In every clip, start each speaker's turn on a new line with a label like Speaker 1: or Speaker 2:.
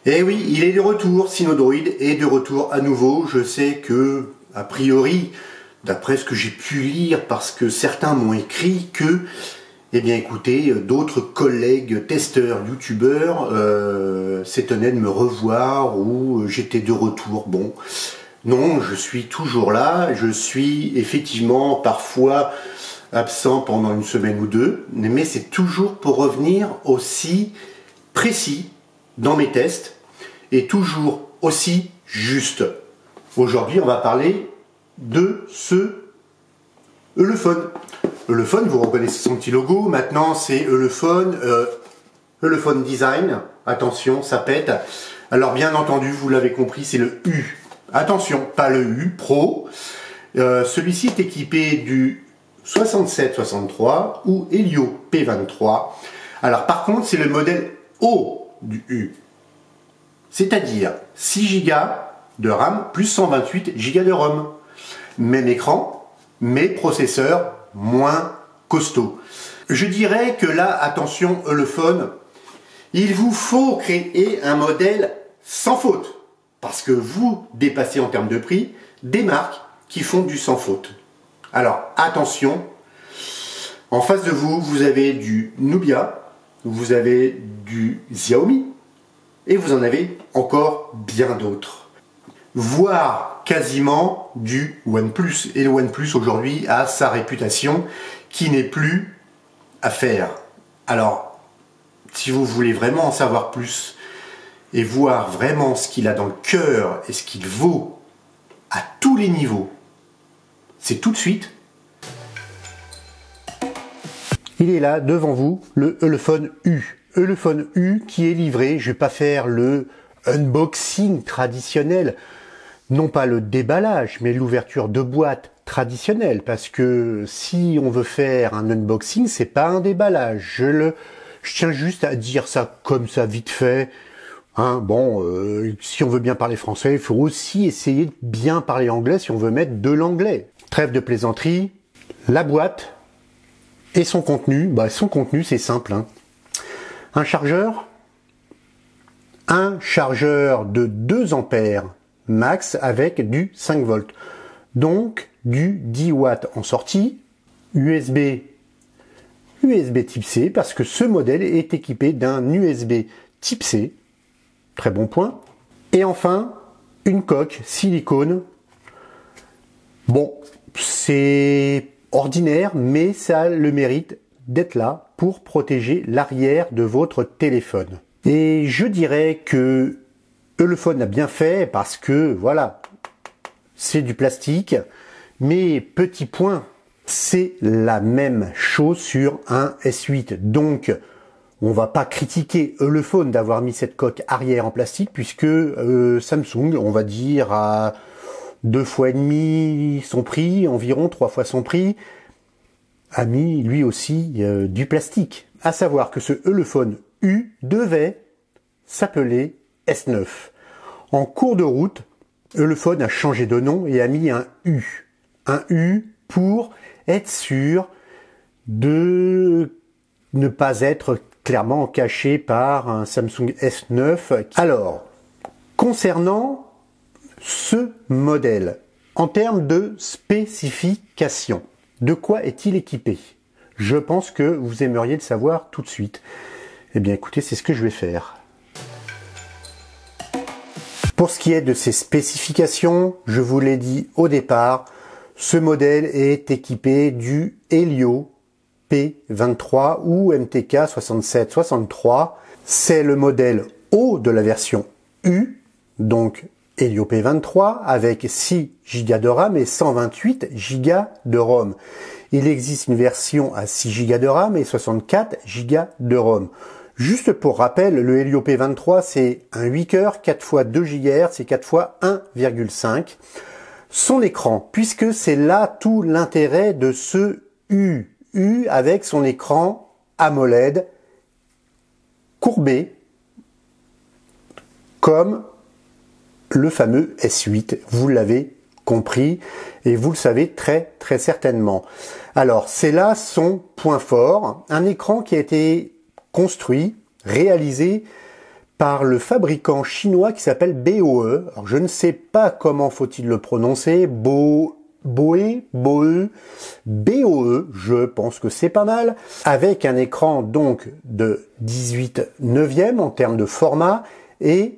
Speaker 1: Et oui, il est de retour, Synodroid est de retour à nouveau. Je sais que, a priori, d'après ce que j'ai pu lire, parce que certains m'ont écrit que, eh bien écoutez, d'autres collègues testeurs, youtubeurs, s'étonnaient de me revoir ou j'étais de retour. Bon, non, je suis toujours là. Je suis effectivement parfois absent pendant une semaine ou deux, mais c'est toujours pour revenir aussi précis dans mes tests et toujours aussi juste. Aujourd'hui, on va parler de ce Elephone. Elephone, vous reconnaissez son petit logo. Maintenant, c'est Elephone, Elephone Design. Attention, ça pète. Alors, bien entendu, vous l'avez compris, c'est le U. Attention, pas le U Pro. Celui-ci est équipé du 6763 ou Helio P23. Alors, par contre, c'est le modèle haut du U. C'est-à-dire 6 Go de RAM plus 128 Go de ROM. Même écran, mais processeur moins costaud. Je dirais que là, attention Elephone, il vous faut créer un modèle sans faute. Parce que vous dépassez en termes de prix des marques qui font du sans faute. Alors attention, en face de vous, vous avez du Nubia, vous avez du Xiaomi, et vous en avez encore bien d'autres. Voire quasiment du OnePlus. Et le OnePlus aujourd'hui a sa réputation qui n'est plus à faire. Alors, si vous voulez vraiment en savoir plus et voir vraiment ce qu'il a dans le cœur et ce qu'il vaut à tous les niveaux, c'est tout de suite. Il est là devant vous, le Elephone U. Elephone U qui est livré, je ne vais pas faire le unboxing traditionnel, non pas le déballage, mais l'ouverture de boîte traditionnelle, parce que si on veut faire un unboxing, c'est pas un déballage. Je tiens juste à dire ça comme ça vite fait. Hein, si on veut bien parler français, il faut aussi essayer de bien parler anglais si on veut mettre de l'anglais. Trêve de plaisanterie, la boîte et son contenu. Son contenu, c'est simple. Hein. Un chargeur de 2 ampères max avec du 5 volts. Donc du 10 watts en sortie, USB type C, parce que ce modèle est équipé d'un USB type C. Très bon point. Et enfin, une coque silicone. Bon, c'est ordinaire, mais ça a le mérite d'être là pour protéger l'arrière de votre téléphone. Et je dirais que Elephone a bien fait parce que, voilà, c'est du plastique. Mais petit point, c'est la même chose sur un S8. Donc, on va pas critiquer Elephone d'avoir mis cette coque arrière en plastique puisque Samsung, on va dire à 2,5 fois son prix, environ 3 fois son prix, a mis lui aussi du plastique. À savoir que ce Elephone U devait s'appeler S9. En cours de route, Elephone a changé de nom et a mis un U. Un U pour être sûr de ne pas être clairement caché par un Samsung S9. Alors, concernant ce modèle, en termes de spécifications, de quoi est-il équipé? Je pense que vous aimeriez le savoir tout de suite. Eh bien écoutez, c'est ce que je vais faire. Pour ce qui est de ses spécifications, je vous l'ai dit au départ, ce modèle est équipé du Helio P23 ou MTK 6763. C'est le modèle haut de la version U, donc Helio P23 avec 6 Go de RAM et 128 Go de ROM. Il existe une version à 6 Go de RAM et 64 Go de ROM. Juste pour rappel, le Helio P23 c'est un 8 coeurs 4 x 2 GHz, c'est 4 x 1,5. Son écran, puisque c'est là tout l'intérêt de ce U avec son écran AMOLED courbé comme le fameux S8, vous l'avez compris et vous le savez très très certainement. Alors c'est là son point fort, un écran qui a été construit, réalisé par le fabricant chinois qui s'appelle BOE. Alors, je ne sais pas comment faut-il le prononcer, BOE, BOE, je pense que c'est pas mal, avec un écran donc de 18 neuvième en termes de format et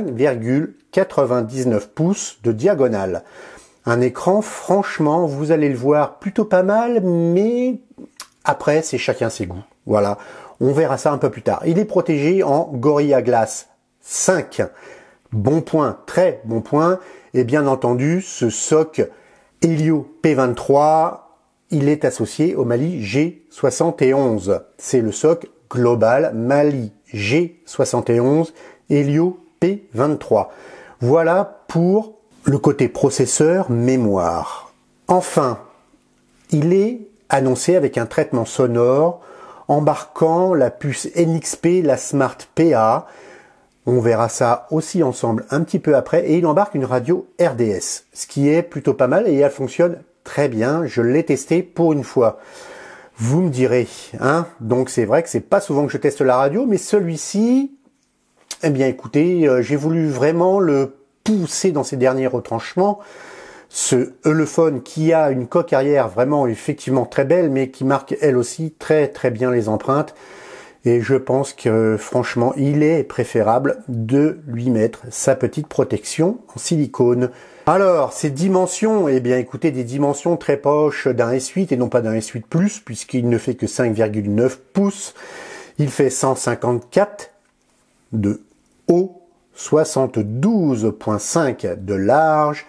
Speaker 1: 5,99 pouces de diagonale. Un écran, franchement, vous allez le voir, plutôt pas mal, mais après, c'est chacun ses goûts. Voilà, on verra ça un peu plus tard. Il est protégé en Gorilla Glass 5. Bon point, très bon point. Et bien entendu, ce SOC Helio P23, il est associé au Mali G71. C'est le SOC global Mali G71 Helio P23. Voilà pour le côté processeur mémoire. Enfin, il est annoncé avec un traitement sonore embarquant la puce NXP, la Smart PA. On verra ça aussi ensemble un petit peu après. Et il embarque une radio RDS, ce qui est plutôt pas mal et elle fonctionne très bien. Je l'ai testé pour une fois. Vous me direz, hein. Donc c'est vrai que c'est pas souvent que je teste la radio, mais celui-ci, eh bien écoutez, j'ai voulu vraiment le pousser dans ses derniers retranchements. Ce Eulephone qui a une coque arrière vraiment effectivement très belle, mais qui marque elle aussi très très bien les empreintes. Et je pense que franchement, il est préférable de lui mettre sa petite protection en silicone. Alors, ces dimensions, eh bien écoutez, des dimensions très proches d'un S8 et non pas d'un S8 Plus, puisqu'il ne fait que 5,9 pouces. Il fait 154 de haut, 72,5 de large,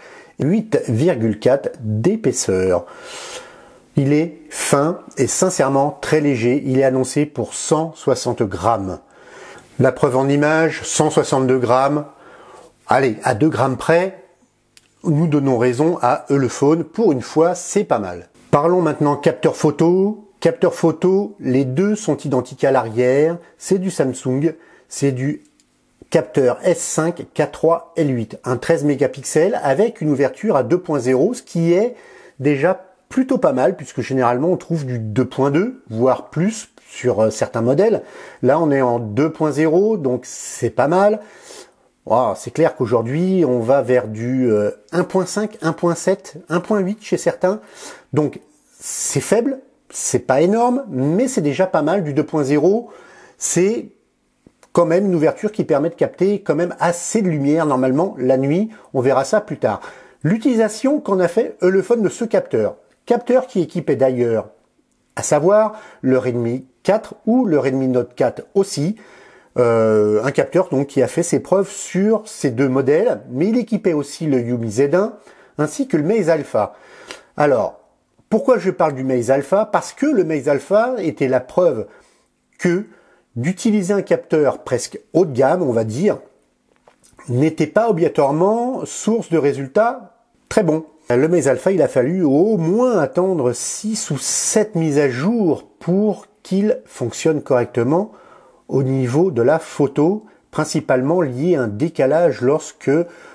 Speaker 1: 8,4 d'épaisseur. Il est fin et sincèrement très léger. Il est annoncé pour 160 grammes. La preuve en image, 162 grammes. Allez, à 2 grammes près, nous donnons raison à Eulephone. Pour une fois, c'est pas mal. Parlons maintenant capteur photo. Capteur photo, les deux sont identiques à l'arrière. C'est du Samsung. C'est du capteur S5 K3 L8. Un 13 mégapixels avec une ouverture à 2.0, ce qui est déjà plutôt pas mal, puisque généralement on trouve du 2.2, voire plus sur certains modèles. Là on est en 2.0, donc c'est pas mal. Wow, c'est clair qu'aujourd'hui on va vers du 1.5, 1.7, 1.8 chez certains. Donc c'est faible, c'est pas énorme, mais c'est déjà pas mal du 2.0. C'est quand même une ouverture qui permet de capter quand même assez de lumière normalement la nuit. On verra ça plus tard. L'utilisation qu'en a fait Eulephone de ce capteur. Capteur qui est équipé d'ailleurs, à savoir le Redmi 4 ou le Redmi Note 4 aussi. Un capteur donc qui a fait ses preuves sur ces deux modèles, mais il équipait aussi le Yumi Z1 ainsi que le Meize Alpha. Alors, pourquoi je parle du Meize Alpha? Parce que le Meize Alpha était la preuve que d'utiliser un capteur presque haut de gamme, on va dire, n'était pas obligatoirement source de résultats très bons. Le Meize Alpha, il a fallu au moins attendre 6 ou 7 mises à jour pour qu'il fonctionne correctement au niveau de la photo, principalement lié à un décalage lorsque,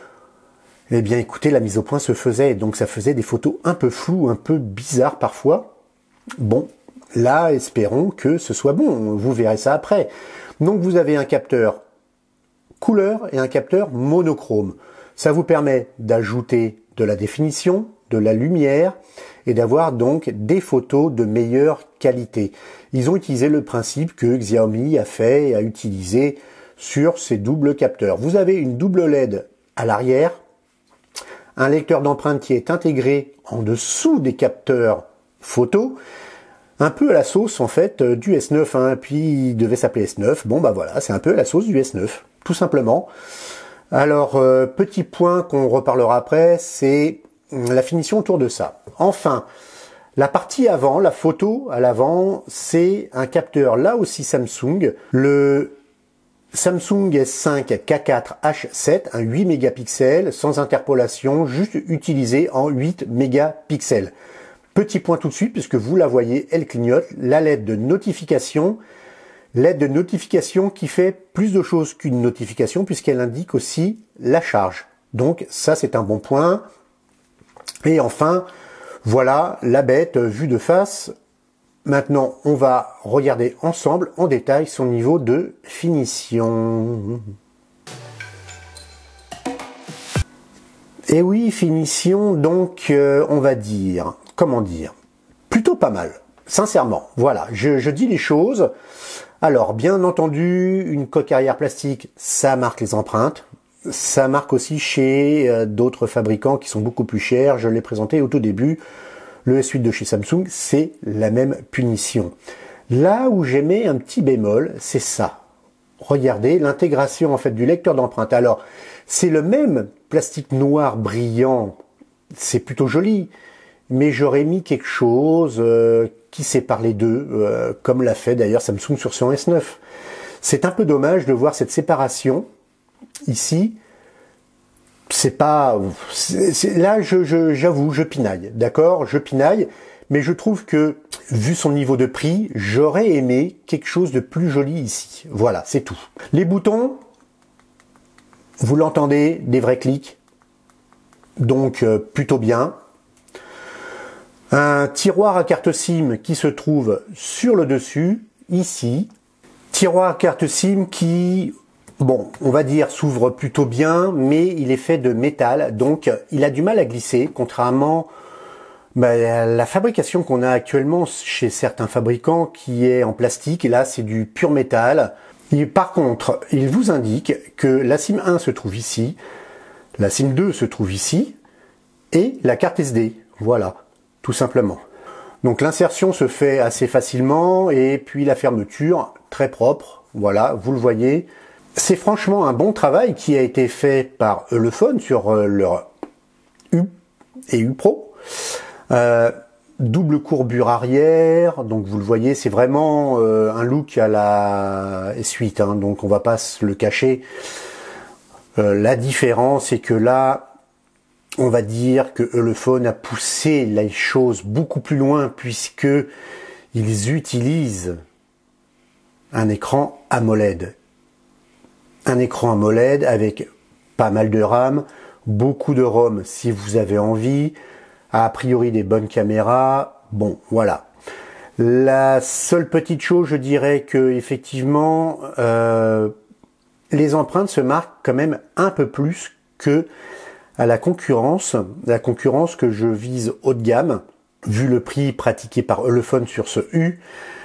Speaker 1: eh bien écoutez, la mise au point se faisait, donc ça faisait des photos un peu floues, un peu bizarres parfois. Bon, là, espérons que ce soit bon, vous verrez ça après. Donc vous avez un capteur couleur et un capteur monochrome. Ça vous permet d'ajouter de la définition, de la lumière et d'avoir donc des photos de meilleure qualité. Ils ont utilisé le principe que Xiaomi a fait et a utilisé sur ces doubles capteurs. Vous avez une double LED à l'arrière, un lecteur d'empreintes qui est intégré en dessous des capteurs photo, un peu à la sauce en fait du S9, hein, puis il devait s'appeler S9. Bon bah voilà, c'est un peu à la sauce du S9, tout simplement. Alors, petit point qu'on reparlera après, c'est la finition autour de ça. Enfin, la partie avant, la photo à l'avant, c'est un capteur là aussi Samsung, le Samsung S5 K4H7, un 8 mégapixels, sans interpolation, juste utilisé en 8 mégapixels. Petit point tout de suite, puisque vous la voyez, elle clignote, la LED de notification. LED de notification qui fait plus de choses qu'une notification puisqu'elle indique aussi la charge. Donc ça c'est un bon point. Et enfin, voilà la bête vue de face. Maintenant on va regarder ensemble en détail son niveau de finition. Et oui, finition, donc on va dire, comment dire, plutôt pas mal, sincèrement. Voilà, je dis les choses. Alors, bien entendu, une coque arrière plastique, ça marque les empreintes. Ça marque aussi chez d'autres fabricants qui sont beaucoup plus chers. Je l'ai présenté au tout début. Le S8 de chez Samsung, c'est la même punition. Là où j'aimais un petit bémol, c'est ça. Regardez l'intégration en fait du lecteur d'empreintes. Alors, c'est le même plastique noir brillant, c'est plutôt joli, mais j'aurais mis quelque chose qui sépare les deux, comme l'a fait d'ailleurs Samsung sur son S9. C'est un peu dommage de voir cette séparation ici. C'est pas... là, j'avoue, je pinaille, d'accord? Je pinaille, mais je trouve que, vu son niveau de prix, j'aurais aimé quelque chose de plus joli ici. Voilà, c'est tout. Les boutons, vous l'entendez, des vrais clics, donc plutôt bien. Un tiroir à carte SIM qui se trouve sur le dessus, ici. Tiroir à carte SIM qui, bon, on va dire s'ouvre plutôt bien, mais il est fait de métal, donc il a du mal à glisser, contrairement à la fabrication qu'on a actuellement chez certains fabricants qui est en plastique, et là c'est du pur métal. Et par contre, il vous indique que la SIM 1 se trouve ici, la SIM 2 se trouve ici, et la carte SD, voilà, tout simplement. Donc l'insertion se fait assez facilement, et puis la fermeture, très propre, voilà, vous le voyez. C'est franchement un bon travail qui a été fait par Ulefone sur leur U et U Pro. Double courbure arrière, donc vous le voyez, c'est vraiment un look à la S8, hein, donc on va pas se le cacher. La différence est que là, on va dire que Ulefone a poussé les choses beaucoup plus loin puisque ils utilisent un écran AMOLED. Un écran AMOLED avec pas mal de RAM, beaucoup de ROM si vous avez envie, a priori des bonnes caméras, bon voilà. La seule petite chose, je dirais que effectivement les empreintes se marquent quand même un peu plus que à la concurrence que je vise haut de gamme, vu le prix pratiqué par Ulefone sur ce U.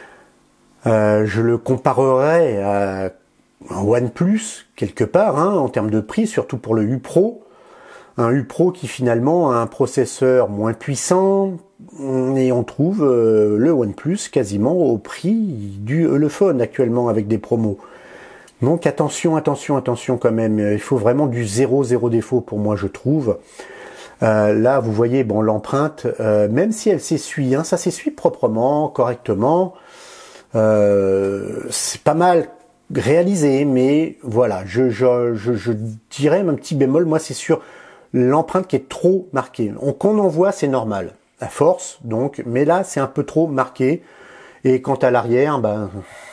Speaker 1: Je le comparerais à un OnePlus quelque part, hein, en termes de prix, surtout pour le U Pro. Un U Pro qui finalement a un processeur moins puissant, et on trouve le OnePlus quasiment au prix du Ulefone actuellement avec des promos. Donc attention, attention, attention quand même, il faut vraiment du zéro défaut pour moi je trouve. Là vous voyez bon l'empreinte, même si elle s'essuie, hein, ça s'essuie proprement, correctement, c'est pas mal réalisé, mais voilà, je dirais un petit bémol, moi c'est sur l'empreinte qui est trop marquée. Qu'on en voit, c'est normal, à force, donc, mais là, c'est un peu trop marqué. Et quant à l'arrière, ben,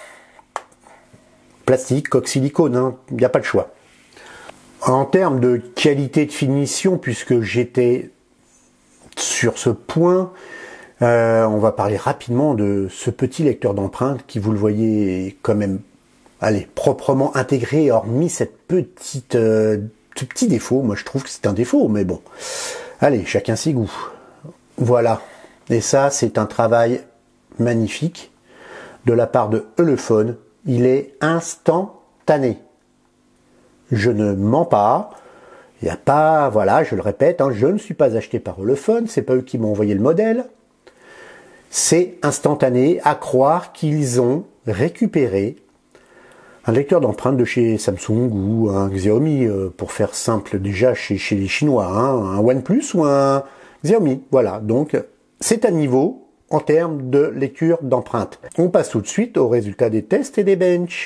Speaker 1: plastique, coque silicone, hein, il n'y a pas de choix. En termes de qualité de finition, puisque j'étais sur ce point, on va parler rapidement de ce petit lecteur d'empreintes qui, vous le voyez, est quand même, allez, proprement intégré, hormis cette petite... ce petit défaut, moi je trouve que c'est un défaut, mais bon. Allez, chacun ses goûts. Voilà. Et ça, c'est un travail magnifique de la part de Ulefone. Il est instantané. Je ne mens pas. Il n'y a pas, voilà, je le répète, hein, je ne suis pas acheté par Ulefone, c'est pas eux qui m'ont envoyé le modèle. C'est instantané, à croire qu'ils ont récupéré un lecteur d'empreintes de chez Samsung ou un Xiaomi, pour faire simple déjà chez les Chinois, hein, un OnePlus ou un Xiaomi. Voilà, donc c'est à niveau en termes de lecture d'empreintes. On passe tout de suite aux résultats des tests et des benches.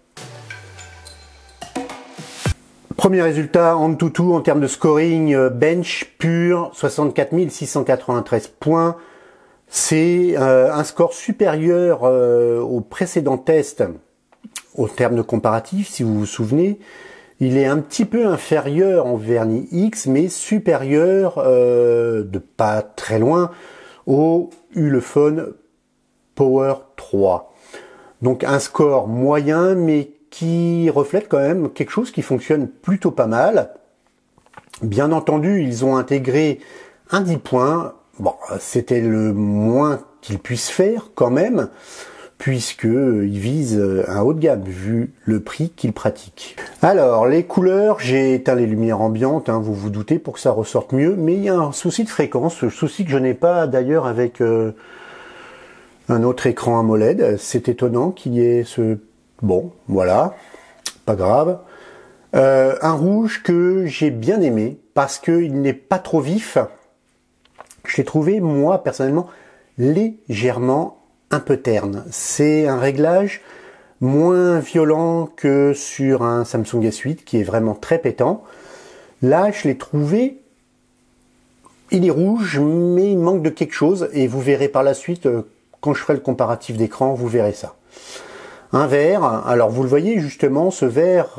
Speaker 1: Premier résultat, Antutu en termes de scoring, bench pur, 64 693 points. C'est un score supérieur au précédent test. Au terme de comparatif, si vous vous souvenez, il est un petit peu inférieur en vernis X, mais supérieur de pas très loin au Ulefone Power 3. Donc un score moyen, mais qui reflète quand même quelque chose qui fonctionne plutôt pas mal. Bien entendu, ils ont intégré un 10 points. Bon, c'était le moins qu'ils puissent faire quand même, puisqu'ils visent un haut de gamme, vu le prix qu'ils pratiquent. Alors, les couleurs, j'ai éteint les lumières ambiantes, hein, vous vous doutez, pour que ça ressorte mieux, mais il y a un souci de fréquence, souci que je n'ai pas d'ailleurs avec un autre écran AMOLED. C'est étonnant qu'il y ait ce... Bon, voilà, pas grave. Un rouge que j'ai bien aimé, parce qu'il n'est pas trop vif. Je l'ai trouvé, moi, personnellement, légèrement un peu terne. C'est un réglage moins violent que sur un Samsung S8, qui est vraiment très pétant. Là, je l'ai trouvé, il est rouge, mais il manque de quelque chose, et vous verrez par la suite, quand je ferai le comparatif d'écran, vous verrez ça. Un vert, alors vous le voyez justement, ce vert,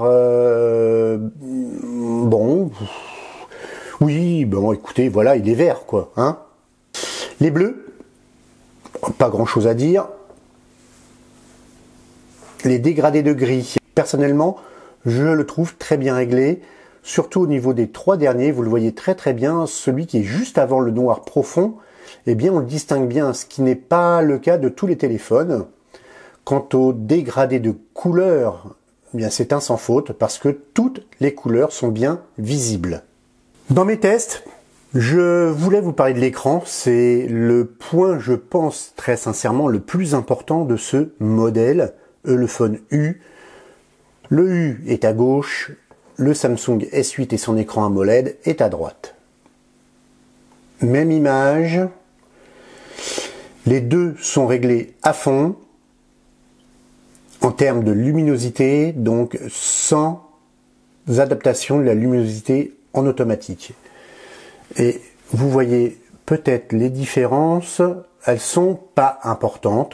Speaker 1: bon, oui, bon, écoutez, voilà, il est vert, quoi, hein. Les bleus, pas grand chose à dire. Les dégradés de gris, personnellement, je le trouve très bien réglé, surtout au niveau des trois derniers, vous le voyez très très bien, celui qui est juste avant le noir profond, eh bien on le distingue bien, ce qui n'est pas le cas de tous les téléphones. Quant au dégradé de couleurs, eh bien c'est un sans faute, parce que toutes les couleurs sont bien visibles. Dans mes tests, je voulais vous parler de l'écran, c'est le point, je pense très sincèrement, le plus important de ce modèle, Elephone U. Le U est à gauche, le Samsung S8 et son écran AMOLED est à droite. Même image, les deux sont réglés à fond, en termes de luminosité, donc sans adaptation de la luminosité en automatique. Et vous voyez peut-être les différences, elles sont pas importantes.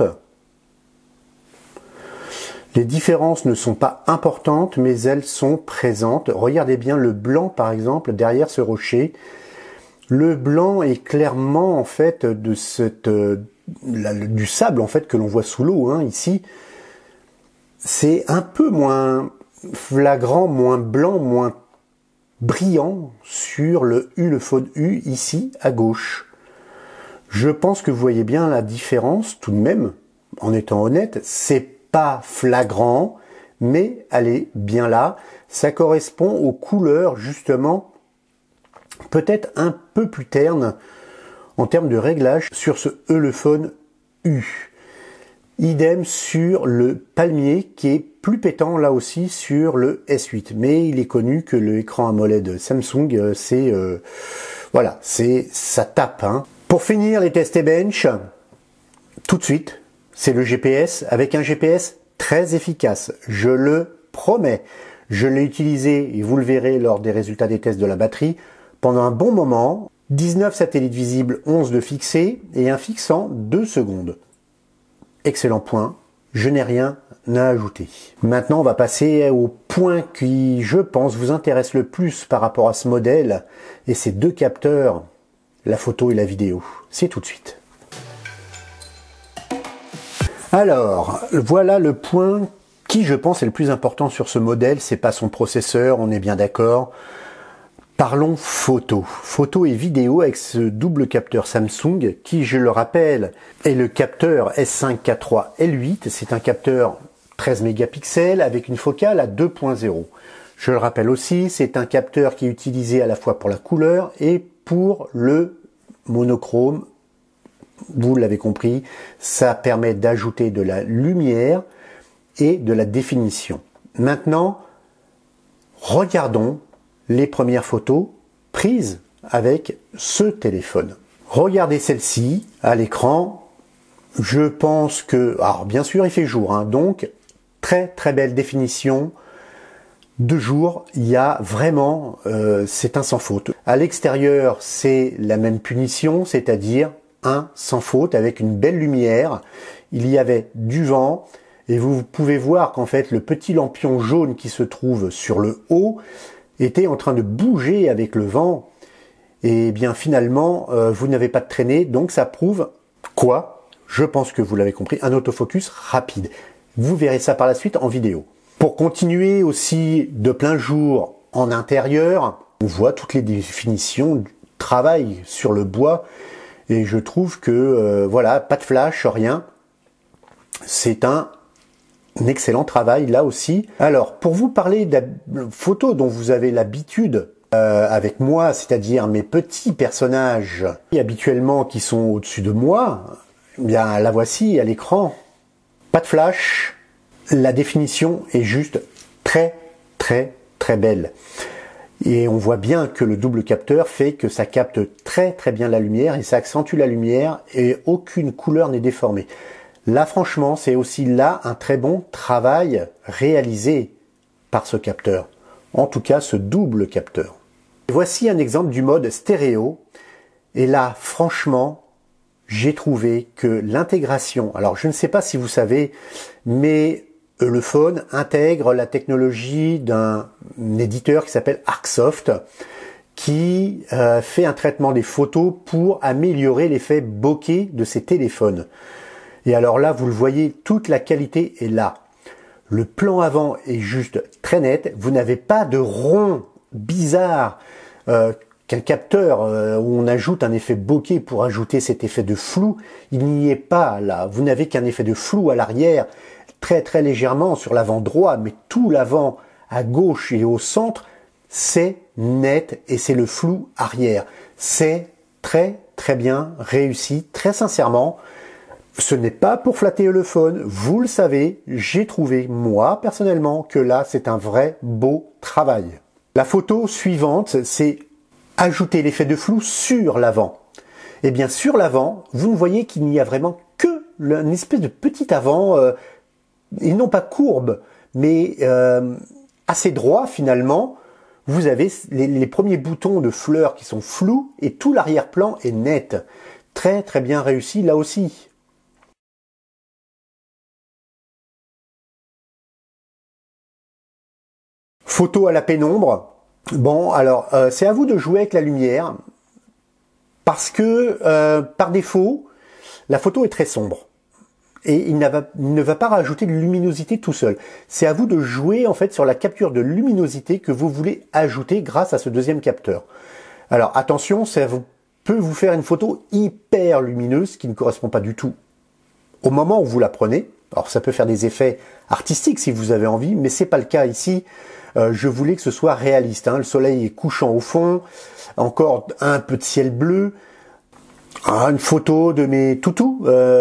Speaker 1: Les différences ne sont pas importantes, mais elles sont présentes. Regardez bien le blanc, par exemple, derrière ce rocher. Le blanc est clairement, en fait, de cette, du sable, en fait, que l'on voit sous l'eau, hein, ici. C'est un peu moins flagrant, moins blanc, moins brillant sur le Elephone U ici à gauche. Je pense que vous voyez bien la différence tout de même, en étant honnête, c'est pas flagrant, mais elle est bien là. Ça correspond aux couleurs justement, peut-être un peu plus ternes en termes de réglage sur ce Elephone U. Idem sur le palmier qui est plus pétant là aussi sur le S8. Mais il est connu que l'écran AMOLED Samsung, c'est voilà, ça tape. Hein. Pour finir les tests et bench, tout de suite, c'est le GPS avec un GPS très efficace. Je le promets. Je l'ai utilisé et vous le verrez lors des résultats des tests de la batterie pendant un bon moment. 19 satellites visibles, 11 de fixés et un fixe en 2 secondes. Excellent point, je n'ai rien à ajouter. Maintenant, on va passer au point qui, je pense, vous intéresse le plus par rapport à ce modèle et ces deux capteurs, la photo et la vidéo. C'est tout de suite. Alors, voilà le point qui, je pense, est le plus important sur ce modèle. C'est pas son processeur, on est bien d'accord. Parlons photo. Photo et vidéo avec ce double capteur Samsung qui, je le rappelle, est le capteur S5 IV3 L8. C'est un capteur 13 mégapixels avec une focale à 2.0. Je le rappelle aussi, c'est un capteur qui est utilisé à la fois pour la couleur et pour le monochrome. Vous l'avez compris, ça permet d'ajouter de la lumière et de la définition. Maintenant, regardons les premières photos prises avec ce téléphone. Regardez celle-ci à l'écran. Je pense que, alors bien sûr il fait jour, hein, donc très très belle définition. De jour, il y a vraiment, c'est un sans faute. À l'extérieur, c'est la même punition, c'est-à-dire un sans faute avec une belle lumière. Il y avait du vent et vous pouvez voir qu'en fait le petit lampion jaune qui se trouve sur le haut était en train de bouger avec le vent, et bien finalement vous n'avez pas de traînée, donc ça prouve quoi? Je pense que vous l'avez compris, un autofocus rapide. Vous verrez ça par la suite en vidéo. Pour continuer aussi de plein jour en intérieur, On voit toutes les définitions du travail sur le bois et je trouve que voilà, pas de flash, rien. C'est un excellent travail là aussi. Alors, pour vous parler de la photo dont vous avez l'habitude avec moi, c'est-à-dire mes petits personnages habituellement qui sont au-dessus de moi, eh bien la voici à l'écran. Pas de flash, la définition est juste très très très belle. Et on voit bien que le double capteur fait que ça capte très très bien la lumière et ça accentue la lumière et aucune couleur n'est déformée. Là franchement c'est aussi là un très bon travail réalisé par ce capteur. En tout cas ce double capteur. Voici un exemple du mode stéréo. Et là franchement j'ai trouvé que l'intégration, alors je ne sais pas si vous savez, mais le phone intègre la technologie d'un éditeur qui s'appelle Arcsoft, qui fait un traitement des photos pour améliorer l'effet bokeh de ses téléphones. Et alors là, vous le voyez, toute la qualité est là. Le plan avant est juste très net. Vous n'avez pas de rond bizarre qu'un capteur où on ajoute un effet bokeh pour ajouter cet effet de flou. Il n'y est pas là. Vous n'avez qu'un effet de flou à l'arrière, très très légèrement sur l'avant droit, mais tout l'avant à gauche et au centre, c'est net et c'est le flou arrière. C'est très très bien réussi, très sincèrement. Ce n'est pas pour flatter le phone, vous le savez, j'ai trouvé moi personnellement que là c'est un vrai beau travail. La photo suivante, c'est ajouter l'effet de flou sur l'avant. Et bien sur l'avant, vous ne voyez qu'il n'y a vraiment que une espèce de petit avant, et non pas courbe, mais assez droit finalement. Vous avez les premiers boutons de fleurs qui sont flous et tout l'arrière-plan est net. Très très bien réussi là aussi. Photo à la pénombre. Bon, alors c'est à vous de jouer avec la lumière parce que par défaut, la photo est très sombre et il ne va pas rajouter de luminosité tout seul. C'est à vous de jouer en fait sur la capture de luminosité que vous voulez ajouter grâce à ce deuxième capteur. Alors attention, ça peut vous faire une photo hyper lumineuse qui ne correspond pas du tout au moment où vous la prenez. Alors ça peut faire des effets artistiques si vous avez envie, mais c'est pas le cas ici. Je voulais que ce soit réaliste, hein. Le soleil est couchant au fond, encore un peu de ciel bleu, une photo de mes toutous.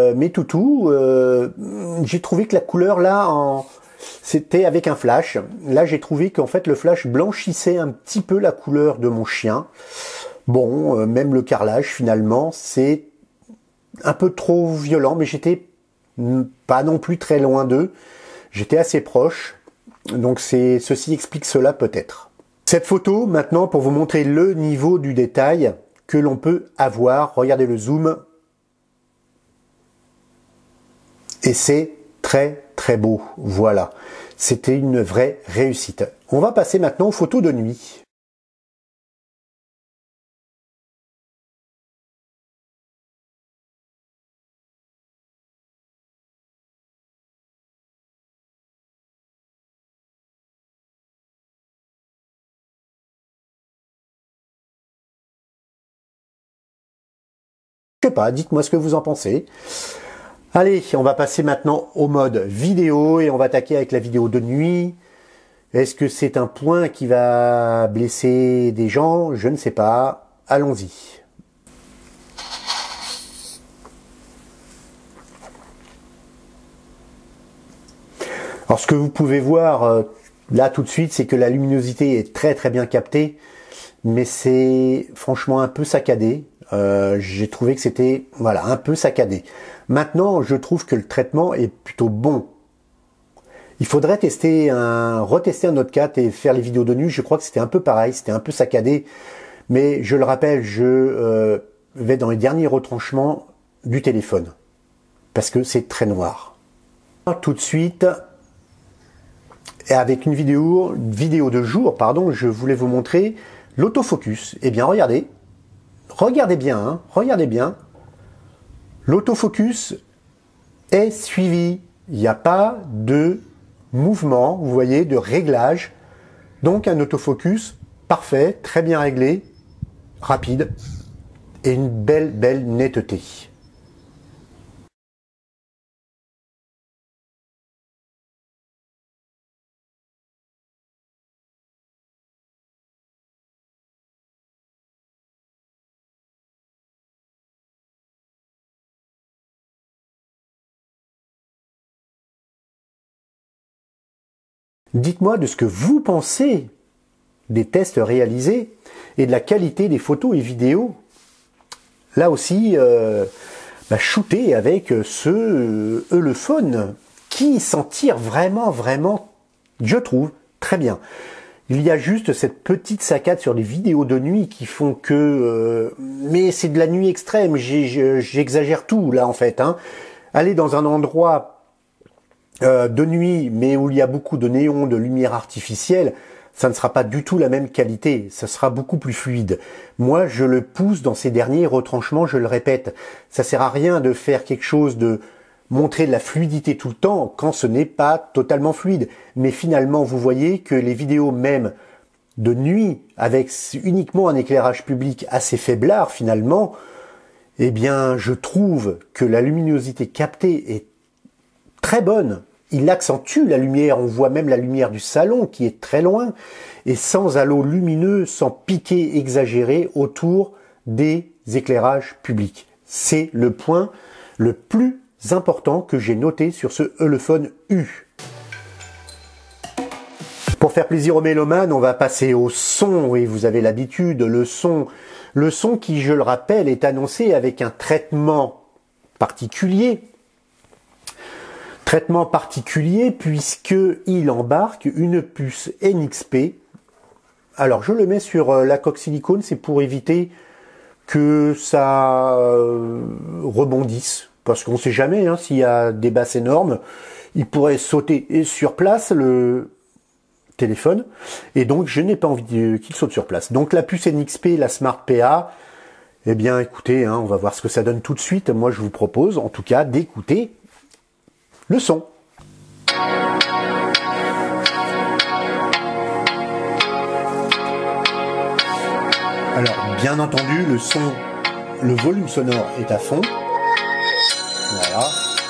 Speaker 1: J'ai trouvé que la couleur là, c'était avec un flash. Là j'ai trouvé qu'en fait le flash blanchissait un petit peu la couleur de mon chien. Bon, même le carrelage finalement, c'est un peu trop violent, mais j'étais pas non plus très loin d'eux. J'étais assez proche. Donc ceci explique cela peut-être. Cette photo maintenant pour vous montrer le niveau du détail que l'on peut avoir. Regardez le zoom. Et c'est très très beau. Voilà. C'était une vraie réussite. On va passer maintenant aux photos de nuit. Je sais pas, dites-moi ce que vous en pensez. Allez, on va passer maintenant au mode vidéo et on va attaquer avec la vidéo de nuit. Est-ce que c'est un point qui va blesser des gens? Je ne sais pas. Allons-y. Alors ce que vous pouvez voir là tout de suite, c'est que la luminosité est très très bien captée, mais c'est franchement un peu saccadé. J'ai trouvé que c'était voilà un peu saccadé. Maintenant, je trouve que le traitement est plutôt bon. Il faudrait retester un autre 4 et faire les vidéos de nuit. Je crois que c'était un peu pareil, c'était un peu saccadé. Mais je le rappelle, je vais dans les derniers retranchements du téléphone parce que c'est très noir. Tout de suite, et avec une vidéo de jour, pardon, je voulais vous montrer l'autofocus. Eh bien, regardez. Regardez bien, hein, regardez bien. L'autofocus est suivi. Il n'y a pas de mouvement, vous voyez, de réglage. Donc un autofocus parfait, très bien réglé, rapide et une belle netteté. Dites-moi de ce que vous pensez des tests réalisés et de la qualité des photos et vidéos. Là aussi, shooté avec ce Elephone qui s'en tire vraiment, je trouve, très bien. Il y a juste cette petite saccade sur les vidéos de nuit qui font que... mais c'est de la nuit extrême, j'exagère tout là en fait. Aller dans un endroit de nuit, mais où il y a beaucoup de néons, de lumière artificielle, ça ne sera pas du tout la même qualité, ça sera beaucoup plus fluide. Moi, je le pousse dans ces derniers retranchements, je le répète. Ça sert à rien de faire quelque chose de montrer de la fluidité tout le temps quand ce n'est pas totalement fluide. Mais finalement, vous voyez que les vidéos même de nuit, avec uniquement un éclairage public assez faiblard finalement, eh bien, je trouve que la luminosité captée est très bonne. Il accentue la lumière, on voit même la lumière du salon qui est très loin, et sans halo lumineux, sans piqué exagéré autour des éclairages publics. C'est le point le plus important que j'ai noté sur ce Elephone U. Pour faire plaisir aux mélomanes, on va passer au son, oui, vous avez l'habitude, le son qui, je le rappelle, est annoncé avec un traitement particulier. Traitement particulier puisqu'il embarque une puce NXP. Alors je le mets sur la coque silicone, c'est pour éviter que ça rebondisse. Parce qu'on ne sait jamais, s'il y a des basses énormes, il pourrait sauter sur place le téléphone. Et donc je n'ai pas envie qu'il saute sur place. Donc la puce NXP, la Smart PA, eh bien écoutez, on va voir ce que ça donne tout de suite. Moi je vous propose en tout cas d'écouter le son. Alors, bien entendu, le volume sonore est à fond. Voilà.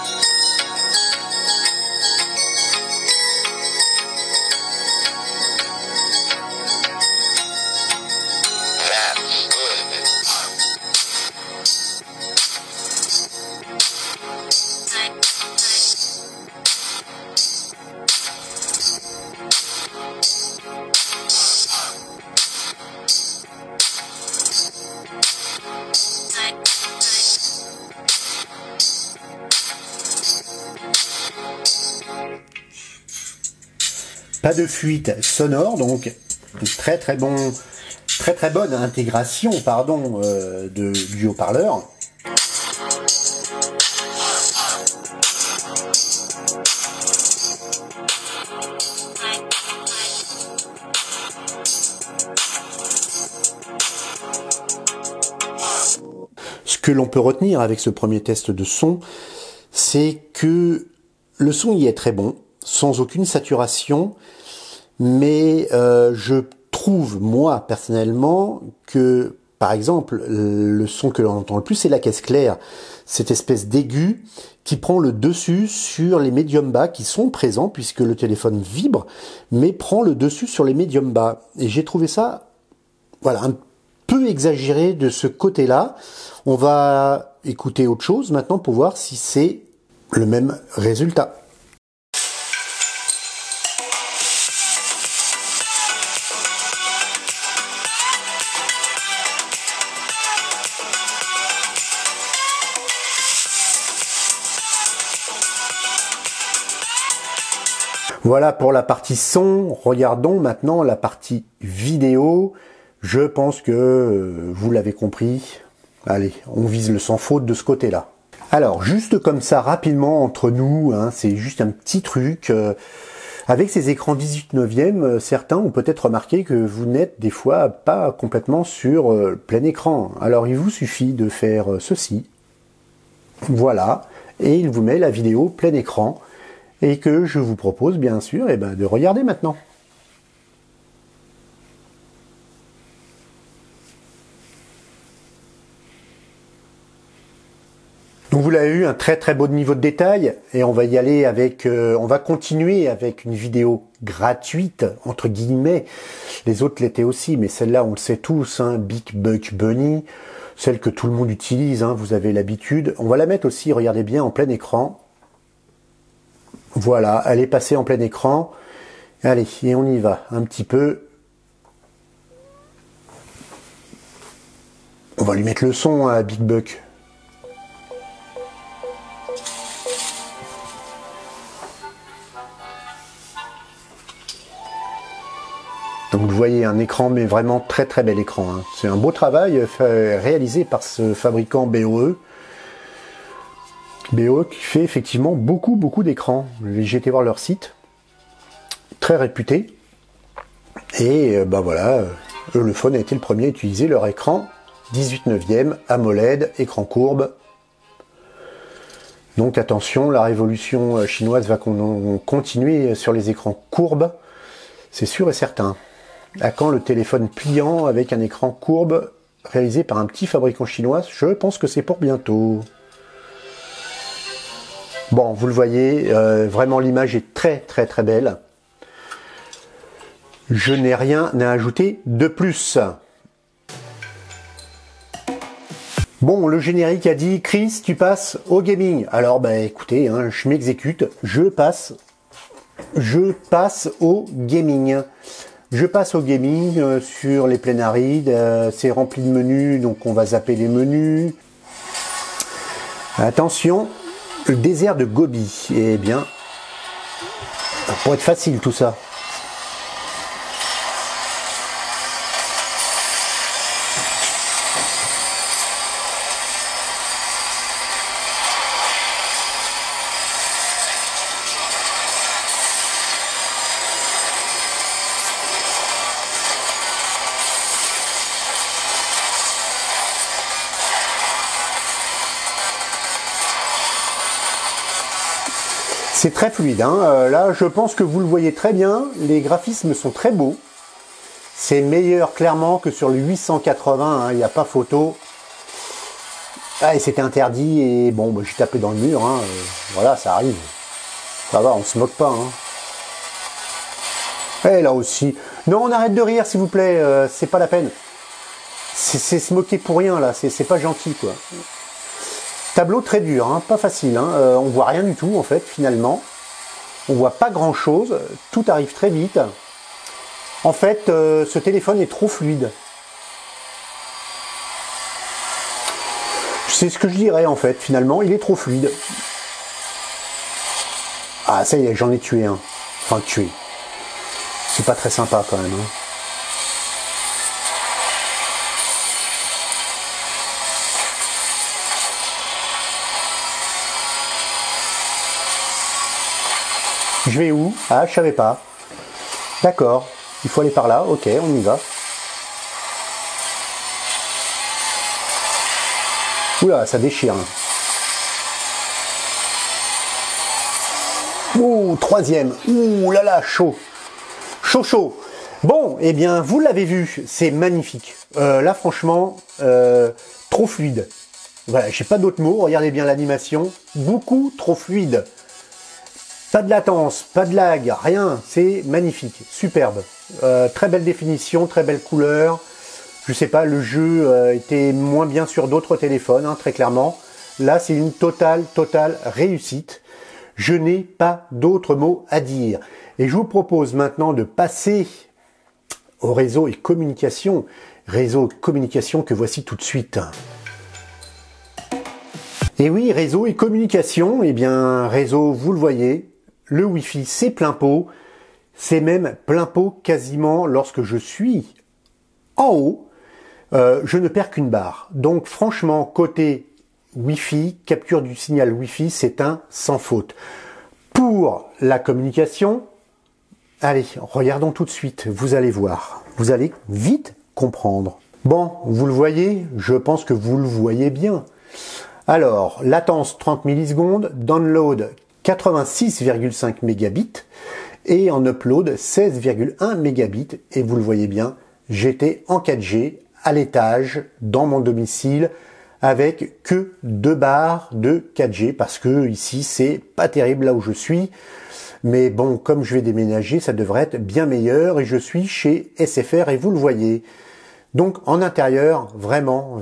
Speaker 1: Pas de fuite sonore, donc très bonne intégration du haut-parleur. Ce que l'on peut retenir avec ce premier test de son, c'est que le son y est très bon, sans aucune saturation, mais je trouve, moi, personnellement, que, par exemple, le son que l'on entend le plus, c'est la caisse claire, cette espèce d'aigu qui prend le dessus sur les médiums bas qui sont présents, puisque le téléphone vibre, mais prend le dessus sur les médiums bas. Et j'ai trouvé ça, voilà, un peu exagéré de ce côté-là. On va écouter autre chose maintenant pour voir si c'est le même résultat. Voilà pour la partie son. Regardons maintenant la partie vidéo. Je pense que vous l'avez compris. Allez, on vise le sans faute de ce côté-là. Alors, juste comme ça, rapidement, entre nous, c'est juste un petit truc. Avec ces écrans 18/9, certains ont peut-être remarqué que vous n'êtes des fois pas complètement sur plein écran. Alors, il vous suffit de faire ceci. Voilà. Et il vous met la vidéo plein écran. Et que je vous propose bien sûr de regarder maintenant. avez vu un très beau niveau de détail et on va y aller avec, on va continuer avec une vidéo gratuite entre guillemets. Les autres l'étaient aussi, mais celle-là on le sait tous, hein, Big Buck Bunny, celle que tout le monde utilise, hein, vous avez l'habitude. On va la mettre aussi, regardez bien, en plein écran. Voilà, elle est passée en plein écran. Allez, et on y va un petit peu. On va lui mettre le son à Big Buck. Donc vous voyez un écran, mais vraiment très bel écran, hein. C'est un beau travail réalisé par ce fabricant BOE. BOE qui fait effectivement beaucoup d'écrans. J'ai été voir leur site, très réputé. Et bah voilà, Europhone a été le premier à utiliser leur écran 18/9 AMOLED, écran courbe. Donc attention, la révolution chinoise va continuer sur les écrans courbes, c'est sûr et certain. À quand le téléphone pliant avec un écran courbe réalisé par un petit fabricant chinois? Je pense que c'est pour bientôt. Bon, vous le voyez, vraiment l'image est très belle. Je n'ai rien à ajouter de plus. Bon, le générique a dit, Chris, tu passes au gaming. Alors, bah écoutez, hein, je m'exécute, je passe au gaming. Je passe au gaming sur les Plenarides, c'est rempli de menus, donc on va zapper les menus. Attention, le désert de Gobi, eh bien, pour être facile tout ça. C'est très fluide, hein. Là je pense que vous le voyez très bien, les graphismes sont très beaux. C'est meilleur clairement que sur le 880, il n'y a pas photo. Ah, et c'était interdit et bon, bah, j'ai tapé dans le mur, hein. Voilà, ça arrive. Ça va, on se moque pas. Hein. Et là aussi. Non, on arrête de rire s'il vous plaît, c'est pas la peine. C'est se moquer pour rien là, c'est pas gentil quoi. Tableau très dur, hein, pas facile, hein. On voit rien du tout en fait finalement. On voit pas grand chose, tout arrive très vite. En fait, ce téléphone est trop fluide. C'est ce que je dirais en fait, finalement, il est trop fluide. Ah ça y est, j'en ai tué un. Enfin tué. C'est pas très sympa quand même. Hein. Je vais où? Ah, je savais pas. D'accord, il faut aller par là, ok, on y va. Oula, ça déchire. Ouh, troisième. Ouh là là, chaud. Chaud. Bon, eh bien, vous l'avez vu, c'est magnifique. Là, franchement, trop fluide. Voilà, j'ai pas d'autres mots, regardez bien l'animation. Beaucoup trop fluide. Pas de latence, pas de lag, rien, c'est magnifique, superbe. Très belle définition, très belle couleur. Je sais pas, le jeu était moins bien sur d'autres téléphones, hein, très clairement. Là, c'est une totale réussite. Je n'ai pas d'autres mots à dire. Et je vous propose maintenant de passer au réseau et communication. Réseau et communication que voici tout de suite. Et oui, réseau et communication, eh bien, réseau, vous le voyez, le Wi-Fi, c'est plein pot. C'est même plein pot quasiment lorsque je suis en haut. Je ne perds qu'une barre. Donc franchement, côté Wi-Fi, capture du signal Wi-Fi, c'est un sans faute. Pour la communication, allez, regardons tout de suite, vous allez voir. Vous allez vite comprendre. Bon, vous le voyez, je pense que vous le voyez bien. Alors, latence 30 millisecondes, download 86,5 mégabits et en upload 16,1 mégabits. Et vous le voyez bien, j'étais en 4G à l'étage, dans mon domicile, avec que 2 barres de 4G parce que ici c'est pas terrible là où je suis. Mais bon, comme je vais déménager, ça devrait être bien meilleur et je suis chez SFR et vous le voyez. Donc en intérieur, vraiment,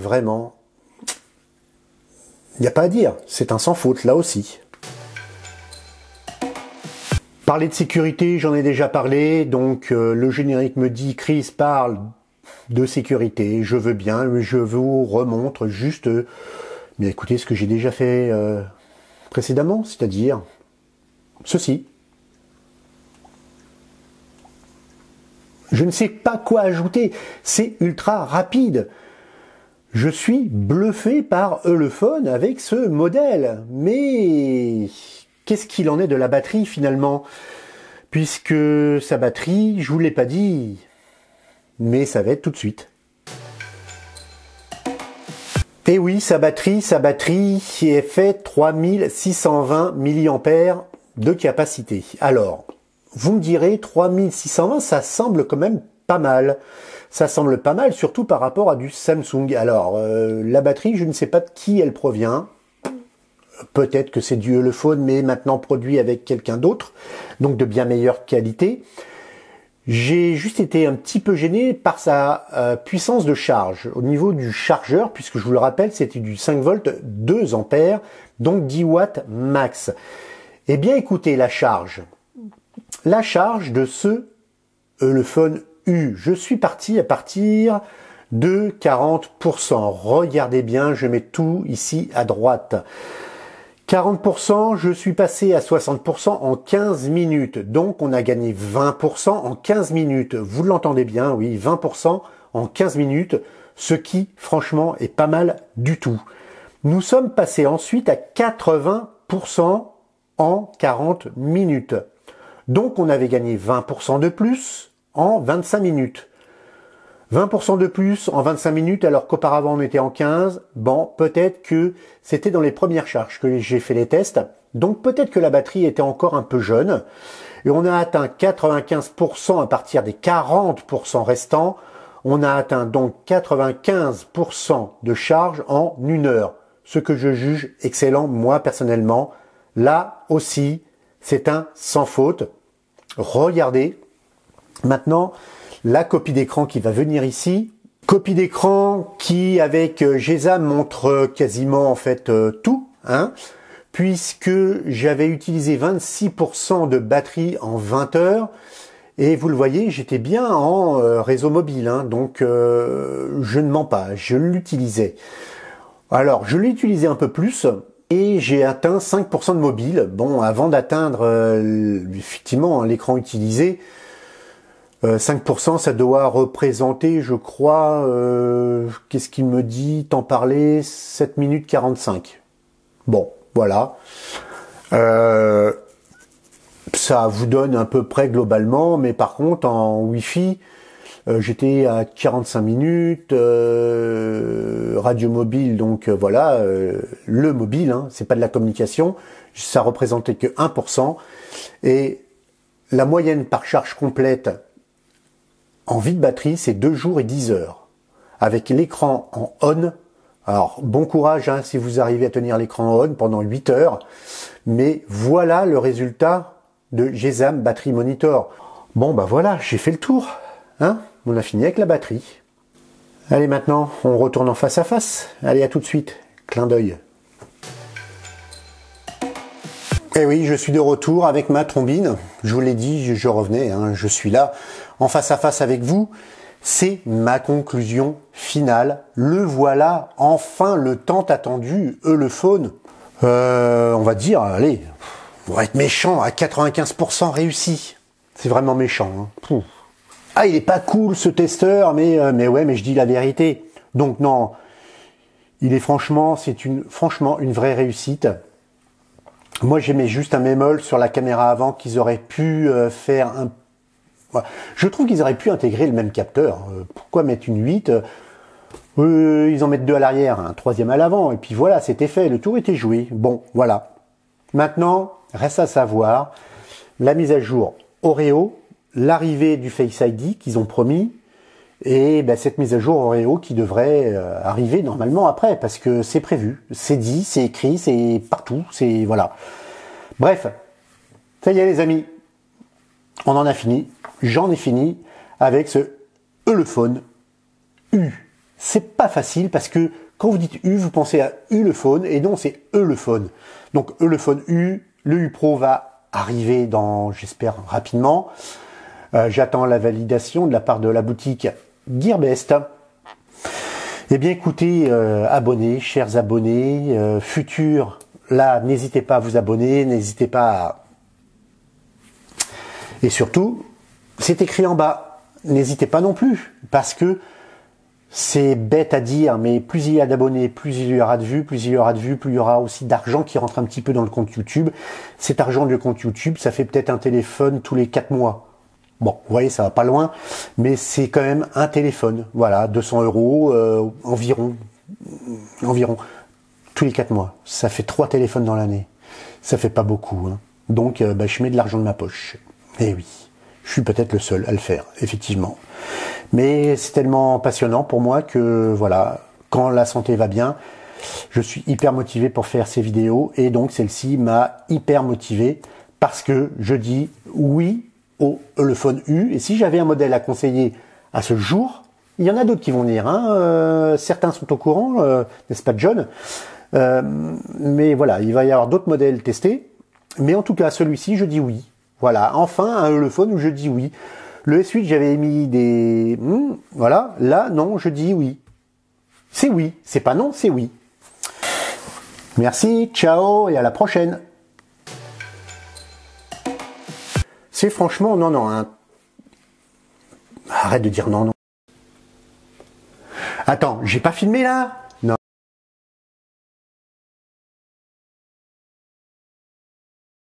Speaker 1: il n'y a pas à dire, c'est un sans faute là aussi. Parler de sécurité, j'en ai déjà parlé, donc le générique me dit Chris parle de sécurité, je veux bien, je vous remontre juste, mais écoutez ce que j'ai déjà fait précédemment, c'est-à-dire ceci. Je ne sais pas quoi ajouter, c'est ultra rapide. Je suis bluffé par Ulefone avec ce modèle, mais qu'est-ce qu'il en est de la batterie finalement? Puisque sa batterie, je vous l'ai pas dit, mais ça va être tout de suite. Et oui, sa batterie est faite 3620 mAh de capacité. Alors, vous me direz 3620, ça semble quand même pas mal. Ça semble pas mal, surtout par rapport à du Samsung. Alors, la batterie, je ne sais pas de qui elle provient. Peut-être que c'est du Ulefone, mais maintenant produit avec quelqu'un d'autre, donc de bien meilleure qualité. J'ai juste été un petit peu gêné par sa puissance de charge. Au niveau du chargeur, puisque je vous le rappelle, c'était du 5 volts 2 ampères, donc 10 watts max. Eh bien, écoutez, la charge de ce Ulefone U, je suis parti à partir de 40%. Regardez bien, je mets tout ici à droite. 40%, je suis passé à 60% en 15 minutes. Donc, on a gagné 20% en 15 minutes. Vous l'entendez bien, oui, 20% en 15 minutes, ce qui, franchement, est pas mal du tout. Nous sommes passés ensuite à 80% en 40 minutes. Donc, on avait gagné 20% de plus en 25 minutes. 20% de plus en 25 minutes alors qu'auparavant on était en 15, bon, peut-être que c'était dans les premières charges que j'ai fait les tests, donc peut-être que la batterie était encore un peu jeune, et on a atteint 95% à partir des 40% restants, on a atteint donc 95% de charge en 1 heure, ce que je juge excellent moi personnellement. Là aussi, c'est un sans faute. Regardez, maintenant, la copie d'écran qui va venir ici. Copie d'écran qui, avec GESAM, montre quasiment en fait tout, hein, puisque j'avais utilisé 26% de batterie en 20 heures. Et vous le voyez, j'étais bien en réseau mobile, hein, donc je ne mens pas, je l'utilisais. Alors, je l'ai utilisé un peu plus et j'ai atteint 5% de mobile. Bon, avant d'atteindre effectivement l'écran utilisé, 5%, ça doit représenter, je crois, qu'est-ce qu'il me dit, t'en parler, 7 minutes 45. Bon, voilà. Ça vous donne à peu près globalement, mais par contre, en Wi-Fi, j'étais à 45 minutes, radio mobile, donc voilà, le mobile, hein, c'est pas de la communication, ça représentait que 1%, et la moyenne par charge complète en vie de batterie, c'est 2 jours et 10 heures. Avec l'écran en on, alors bon courage hein, si vous arrivez à tenir l'écran en on pendant 8 heures, mais voilà le résultat de GESAM Battery Monitor. Bon bah voilà, j'ai fait le tour, hein, on a fini avec la batterie. Allez maintenant, on retourne en face à face. Allez, à tout de suite, clin d'œil. Eh oui, je suis de retour avec ma trombine. Je vous l'ai dit, je revenais, hein, je suis là, en face à face avec vous. C'est ma conclusion finale. Le voilà, enfin le tant attendu Ulefone. On va dire, allez, on va être méchant, à 95% réussi. C'est vraiment méchant. Hein. Ah, il est pas cool ce testeur, mais ouais, mais je dis la vérité. Donc non, il est franchement une vraie réussite. Moi, j'aimais juste un bémol sur la caméra avant qu'ils auraient pu faire un... Je trouve qu'ils auraient pu intégrer le même capteur. Pourquoi mettre une 8 ils en mettent 2 à l'arrière, un 3e à l'avant. Et puis voilà, c'était fait, le tour était joué. Bon, voilà. Maintenant, reste à savoir la mise à jour Oreo, l'arrivée du Face ID qu'ils ont promis, Et ben, cette mise à jour Oreo qui devrait arriver normalement après, parce que c'est prévu, c'est dit, c'est écrit, c'est partout, c'est voilà. Bref, ça y est les amis, on en a fini, j'en ai fini avec ce Ulefone U. C'est pas facile parce que quand vous dites U, vous pensez à Ulefone et non, c'est Ulefone. Donc Ulefone U, le U Pro va arriver dans, j'espère, rapidement. J'attends la validation de la part de la boutique Gearbest. Eh bien écoutez, abonnés, chers abonnés, futurs, là, n'hésitez pas à vous abonner, n'hésitez pas à... Et surtout, c'est écrit en bas, n'hésitez pas non plus, parce que c'est bête à dire, mais plus il y a d'abonnés, plus il y aura de vues, plus il y aura de vues, plus il y aura aussi d'argent qui rentre un petit peu dans le compte YouTube. Cet argent du compte YouTube, ça fait peut-être un téléphone tous les 4 mois. Bon, vous voyez, ça va pas loin, mais c'est quand même un téléphone. Voilà, 200 € environ, tous les 4 mois. Ça fait 3 téléphones dans l'année. Ça fait pas beaucoup. Hein. Donc, je mets de l'argent de ma poche. Eh oui, je suis peut-être le seul à le faire, effectivement. Mais c'est tellement passionnant pour moi que, voilà, quand la santé va bien, je suis hyper motivé pour faire ces vidéos. Et donc, celle-ci m'a hyper motivé parce que je dis oui au Ulefone U. Et si j'avais un modèle à conseiller à ce jour, il y en a d'autres qui vont venir. Hein. Certains sont au courant, n'est-ce pas John? Mais voilà, il va y avoir d'autres modèles testés. Mais en tout cas, celui-ci, je dis oui. Voilà, enfin un Ulefone où je dis oui. Le S8, j'avais émis des... voilà, là, non, je dis oui. C'est oui, c'est pas non, c'est oui. Merci, ciao et à la prochaine. C'est franchement, non, non. Hein. Arrête de dire non, non. Attends, j'ai pas filmé là?